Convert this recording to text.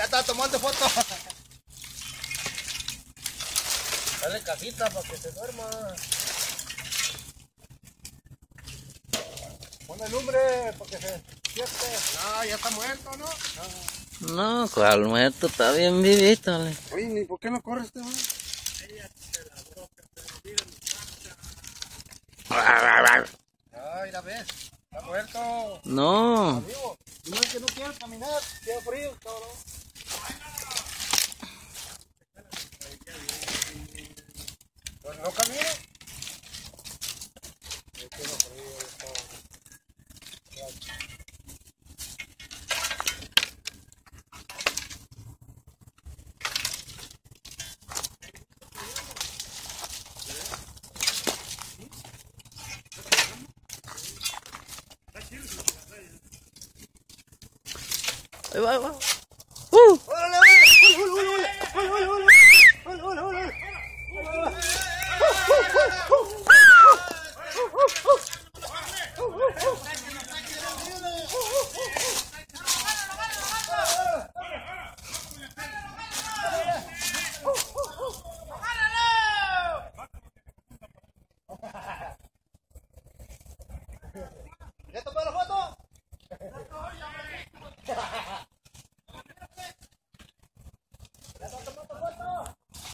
está tomando foto. Dale casita para que se duerma. Ponle lumbre para que se despierte. No, ya está muerto, ¿no? No, cual muerto, está bien vivito. Oye, ¿ni por qué no corre este, man? Ay, la ves, está muerto. No. Amigo, no es que no quiero caminar, tiene frío, cabrón. Pues no camino. Tiene frío, está. Ahí va, ahí va. ¡Órale!